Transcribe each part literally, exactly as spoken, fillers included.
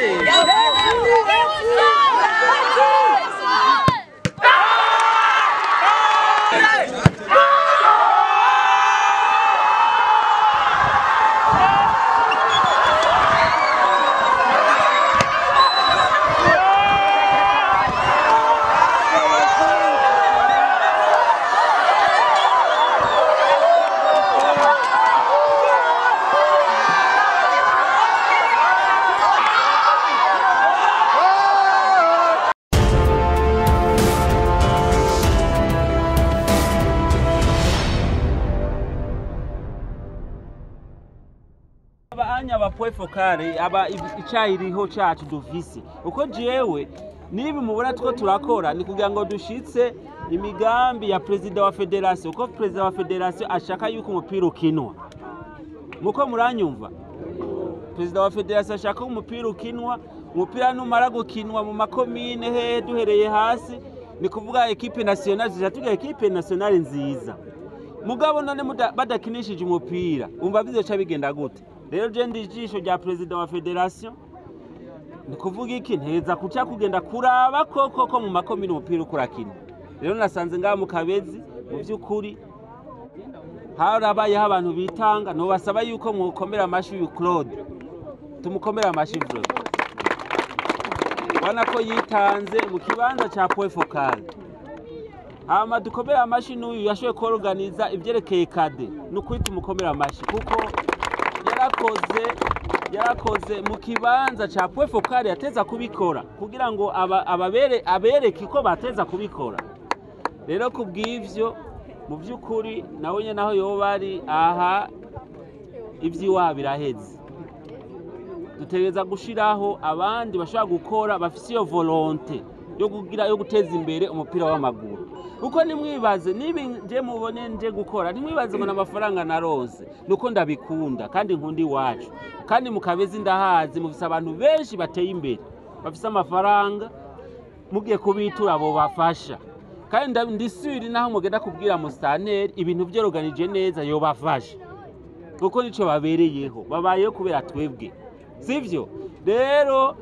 Fokare aba icayiriho cacu dufise uko jewe nibi mubona two turakora ni kugira ngo dushitse imigambi ya president wa federation uko president wa federation ashaka yuko umupira ukinwa muko muranyumva president wa federation ashaka umupira ukinwa umupira numara gukinwa mu makomine he duhereye hasi ni kuvuga equipe nationale zishatuga equipe nationale nziza mugabo none badakinishije umupira umva bizoca bigenda gute rero je ndijisho rya president wa federation ni kuvuga iki nteza kuca kugenda kuraba koko ko mu makomine umupira ukurakina rero nasanze ngaha mu Kabezi mu by'ukuri harabaye abantu bitanga no basaba yuko mukomera amashi yu Claude tumukomera amashi vyo wana ko yitanze mu kibanza ca point focal hama dukomera amashi n'uyu yashoye ko organiza ivyerekeye kade no kwita umukomera amashi kuko yarakoze yarakoze mu kibanza ca point focal yateza kubikora kugira ngo ababere abereke ko bateza kubikora rero kubw'ivyo mu by'ukuri nawe nyene naho yo bari aha ivyiwa biraheze dutegereza gushiraho abandi bashaka gukora bafise iyo volonté yo kugira yo guteza imbere umupira w'amaguru uko nimwibaze nibi nje mubone nje gukora nimwibaze ngo n'amafaranga naronse nuko ndabikunda kandi nkundi wacu kandi mu Kabezi ndahazi mufise abantu benshi bateye imbere bafise amafaranga mugiye kubitura abo bafasha kandi ndisubira naho mugenda kubwira mustaneri ibintu byoroganije neza yo bafasha kuko nico babereyeho babayeho kubera twebwe sivyo rero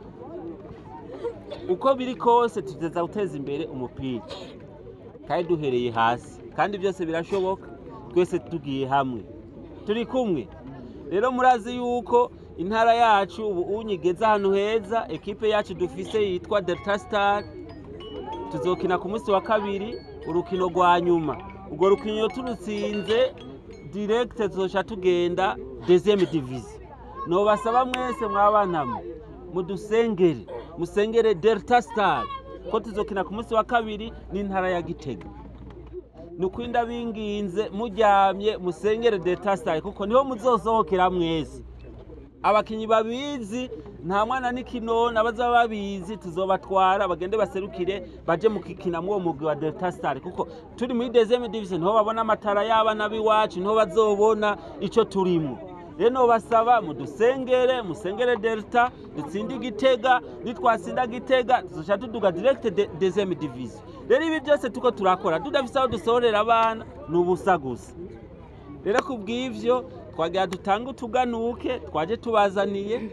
uko biri kose tuteza guteza imbere umupira kandi duhereye hasi kandi byose birashoboka twese tugiye hamwe turi kumwe rero murazi yuko intara yacu ubu unyigeza hano heza ekipe yacu dufise yitwa Delta Star tuzokina ku munsi wa kabiri urukino rwanyuma ubwo rukino turutsinze direct tuzoca tugenda deuxième division no basaba mwese mwabanamwe mudusengere musengere Delta Star ko tuzokina ku munsi wa kabiri n'intara ya Gitega nukwinda binginze mujyamye musengere Delta Star kuko niho muzosohokera mwese abakinyi babizi nta mwana n'ikinona bazaba babizi tuzobatwara bagende baserukire baje mukikina mu mugwi wa Delta Star kuko turi muri deuxième division niho babona amatara y'abana biwacu niho bazobona ico turimo reno basaba mudusengere musengere Delta dutsindi Gitega nitwasinda Gitega tuzoca tuduga direct deuxième division rero ibi byose tuko turakora tudafise aho dusorera abana n'ubusa gusa rero kubw'ivyo twagira dutanga utuganuke twaje tubazaniye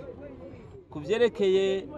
kuvyerekeye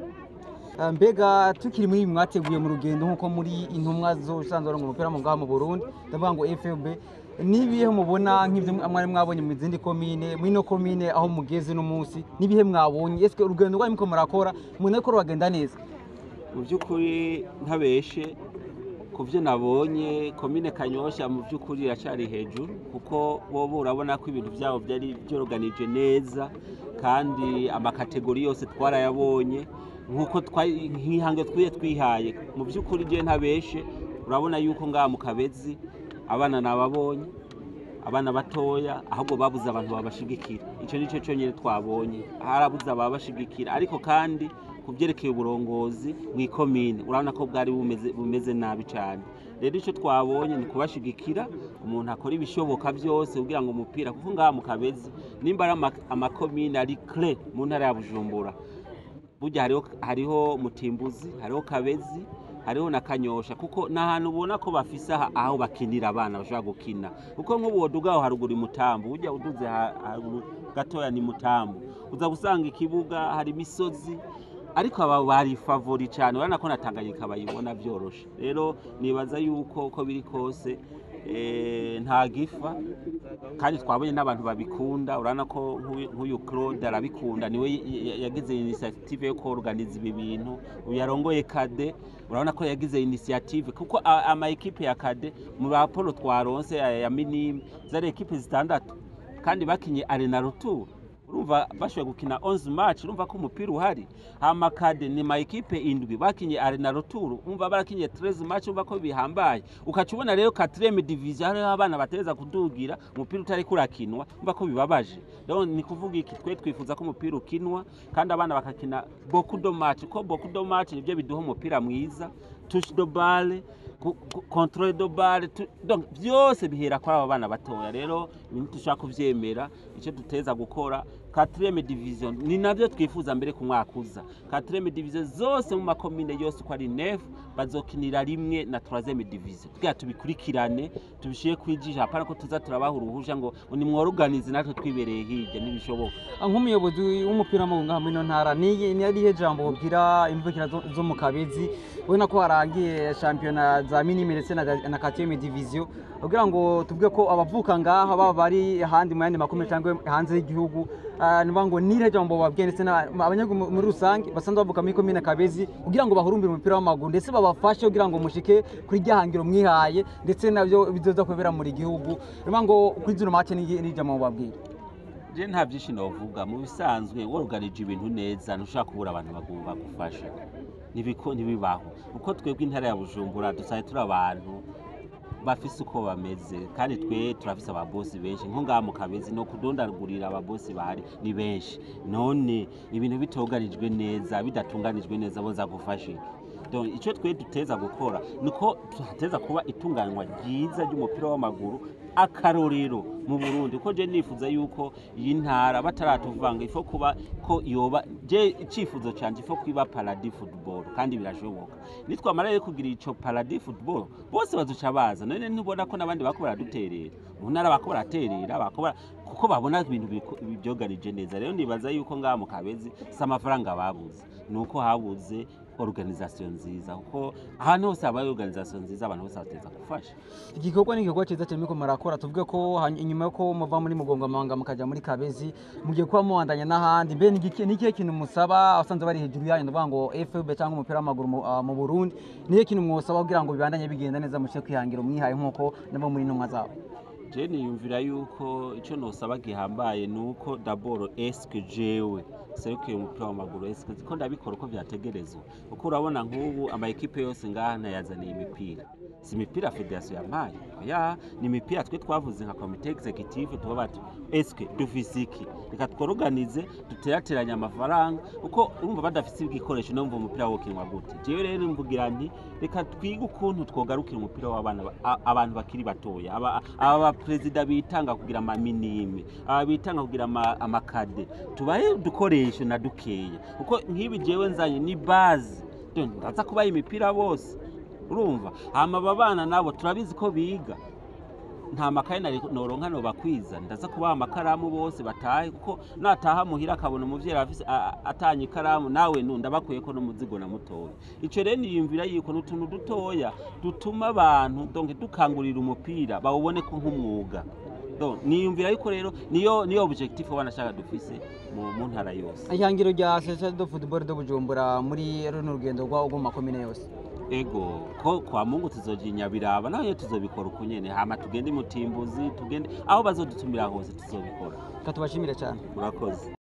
mbega tukiri muri mwateguye mu rugendo nkuko muri intumwa zo sanzwe ngo umupira mu ngaha mu Burundi ndavuga ngo F B nibihe mubona nk'ivyo mwari mwabonye mu zindi komine muri no komine aho mugeze no munsi nibihe mwabonye eske urugendo rwa imko murakora mune ko rwagenda neza mu by'ukuri ntabeshe kuvyo nabonye komine Kanyosha mu by'ukuri iracari hejuru kuko bo urabona ko ibintu byabo byari byoroganije neza kandi amakategori yose twarayabonye nkuko twihange twiye twihaye mu by'ukuri je ntabeshe urabona yuko ngaha mu Kabezi abana nababonye abana batoya ahubwo babuze abantu babashigikira ico nico cyonyine twabonye harabuze ababashigikira ariko kandi kuvyerekeye uburongozi mwikomine urabona ko bwari bumeze bumeze nabi cyane rero ico twabonye ni kubashigikira umuntu akora ibishoboka byose kugira ngo umupira kuko ngaha mu Kabezi nimba ari amakomine ari clé mu ntara ya Bujumbura burya hariho hariho Mutimbuzi hariho Kabezi hariho na Kanyosha kuko nahantu ubona ko bafise aho bakinira abana bashaka gukina kuko nk'ubu wodugaho haruguru mutambo ujya uduze haruguru gatoya ni mutambo uza gusanga ikibuga hari imisozi ariko aba bari favori cyane urana ko natanganyika bayibona byoroshe rero nibaza yuko uko biri kose eh nta gifa kandi twabonye n'abantu babikunda urana ko nk'uyu Claude arabikunda niwe yagize initiative yo organize ibi bintu uyarongoye kade urabona ko yagize initiative kuko ama equipe ya kade mu raporo twaronse ya minime zari equipe zitandatu kandi bakinye arena retour urumva bashoboye gukina onze match urumva ko umupira uhari hama kade ni ma equipe indwi bakinye arena retour urumva barakinye treize match urumva ko bihambaye ukacubona rero quatrième division hari abana bateza kudugira umupira utari kurakinwa urumva ko bibabaje rero ni kuvuga iki twe twifuza ko umupira ukinwa kandi abana bakakina beaucoup de match ko beaucoup de match nibyo biduha umupira mwiza touche de balle contrôle de balle donc byose bihera kwa aba bana batoya rero ibintu dushaka kuvyemera icyo duteza gukora quatrième division ni navyo twifuza mbere ku mwaka uza quatrième division zose mu makomine yose ko ari neuf bazokinira rimwe na troisième division twa tubikurikirane tubishiye kwijija apana ko tuza turabaha uruhusha ngo ni mworganize natwe twibereye hirya nibishoboka nk'umuyobozi w'umupira mu ngaha muri no ntara ni ni ari he jambo ubwira imvukira zo mu Kabezi ubona ko harangiye championnat za minime ndetse na quatrième division kugira ngo tuvuge ko abavuka ngaha baba bari handi mu yandi makomine cyangwa hanze y'igihugu niba ngo nire jambo babwiye ndetse abanyagu muri rusange basanzwe bavuka muri komine Kabezi kugira ngo bahurumbire umupira w'amaguru ndetse babafashe kugira ngo mushike kuri ryahangiro mwihaye ndetse nabyo bizoza kwebera muri gihugu niba ngo kuri zino match ni jambo babwiye je nta byinshi novuga mu bisanzwe woruganije ibintu neza ntushaka kubura abantu bagomba gufasha nibiko nibibaho uko twebwe intara ya Bujumbura dusaye turi abantu bafise uko bameze kandi twe turafise ababosi benshi nko ngaha mu Kabezi no kudondagurira ababosi bahari ni benshi none ibintu bitoganijwe neza bidatunganijwe neza boza gufasha donc icyo twe duteza gukora niko tuteza kuba itunganywa ryiza ry'umupira w'amaguru akarorero mu Burundi uko je nifuza yuko iyi ntara bataratuvanga ifo kuba ko yoba je icifuzo cyanje ifo kwiba paradis football kandi birashoboka nitwamara rero kugira ico paradis football bose bazuca baza none ntubona ko nabandi bako baraduterera mu ntara bako baraterera bako kuko babona ibintu byogarije neza rero nibaza yuko ngaha mu Kabezi s'amafaranga babuze nuko habuze organisation nziza kuko ahantu hose abaye organisation nziza abantu bose bateza gufasha igikorwa ni igikorwa cyiza cyane ko marakora tuvuge ko inyuma yo muva muri mugongo amanga mukaja muri Kabezi mugiye kwa muwandanya n'ahandi mbe ni ikihe kintu musaba abasanzwe bari hejuru yayo ndavuga ngo F B cyangwa umupira w'amaguru mu Burundi nihe kintu mwosaba kugira ngo bibandanye bigenda neza mushe kwihangira umwihaye nkuko nabo muri ntumwa zabo je niyumvira yuko ico nosaba gihambaye nuko d'abord est-ce que jewe serukiye umupira w'amaguru est-ce que ko ndabikora uko byategerezwa uko urabona nk'ubu ama equipe yose ngaha ntayazaniye imipira si imipira federation yampaye ya ni imipira twe twavuze nka comité executive tuba bati est-ce que dufise iki reka tworganize duterateranya amafaranga uko urumva badafise ibikoresho no mva umupira wo kinwa gute jewe rero mvugira nti reka twiga ukuntu twogarukira umupira w'abana abantu bakiri batoya aba aba president bitanga kugira ama minime aba bitanga kugira amakade tubaye dukoresho na dukeya uko nkibi jewe nzanye ni base ndaza kuba imipira bose urumva hama babana nabo turabizi ko biga nta makaye noronka no bakwiza ndaza kuba amakaramu bose batahe kuko nataha muhira akabona umuvyeyi afise atanye ikaramu nawe nunda bakuye ko no muzigo na mutoya ico rero niyumvira yuko n'utuntu dutoya dutuma abantu donc dukangurira umupira bawubone ko nk'umwuga donc niyumvira yuko rero niyo niyo objectif wanashaka dufise mu ntara yose ihangiro rya Association de Football de Bujumbura muri runo rugendo rwa ugo makomine yose ego ko kwa Mungu tuzojinya biraba nayo tuzobikora ukunyene hama tugende mutimbuzi tugende aho bazodutumira hose tuzobikora katubashimira cyane urakoze